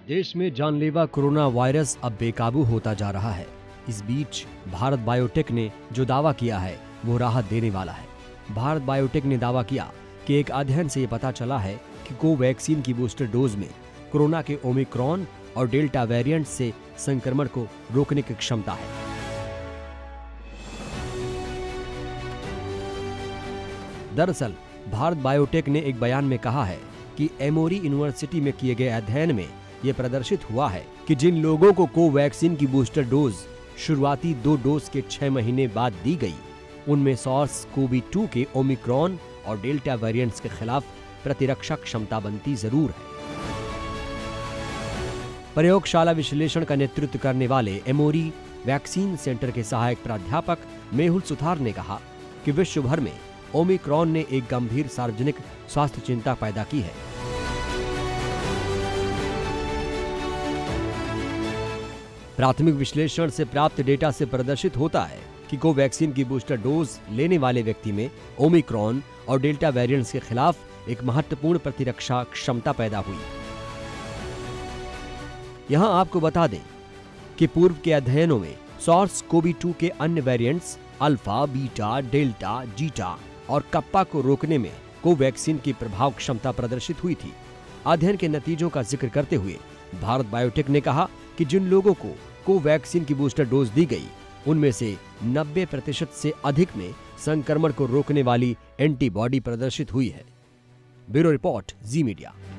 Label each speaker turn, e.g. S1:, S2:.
S1: देश में जानलेवा कोरोना वायरस अब बेकाबू होता जा रहा है। इस बीच भारत बायोटेक ने जो दावा किया है वो राहत देने वाला है। भारत बायोटेक ने दावा किया कि एक अध्ययन से ये पता चला है कि कोवैक्सीन की बूस्टर डोज में कोरोना के ओमिक्रॉन और डेल्टा वेरिएंट से संक्रमण को रोकने की क्षमता है। दरअसल भारत बायोटेक ने एक बयान में कहा है कि एमोरी यूनिवर्सिटी में किए गए अध्ययन में यह प्रदर्शित हुआ है कि जिन लोगों को कोवैक्सीन की बूस्टर डोज शुरुआती 2 डोज के 6 महीने बाद दी गई, उनमें SARS-CoV-2 के ओमिक्रॉन और डेल्टा वेरिएंट्स के खिलाफ प्रतिरक्षा क्षमता बनती जरूर है। प्रयोगशाला विश्लेषण का नेतृत्व करने वाले एमोरी वैक्सीन सेंटर के सहायक प्राध्यापक मेहुल सुथार ने कहा कि विश्व भर में ओमिक्रॉन ने एक गंभीर सार्वजनिक स्वास्थ्य चिंता पैदा की है। प्राथमिक विश्लेषण से प्राप्त डेटा से प्रदर्शित होता है कि कोवैक्सीन की बूस्टर डोज लेने वाले व्यक्ति में ओमिक्रॉन और डेल्टा वेरिएंट्स के खिलाफ एक महत्वपूर्ण प्रतिरक्षा क्षमता पैदा हुई। यहां आपको बता दें कि पूर्व के अध्ययनों में SARS-CoV-2 के अन्य variants alpha, beta, delta, zeta और कप्पा को रोकने में कोवैक्सीन की प्रभाव क्षमता प्रदर्शित हुई थी। अध्ययन के नतीजों का जिक्र करते हुए भारत बायोटेक ने कहा कि जिन लोगों को कोवैक्सीन की बूस्टर डोज दी गई, उनमें से 90% से अधिक में संक्रमण को रोकने वाली एंटीबॉडी प्रदर्शित हुई है। Bureau report, Zee media.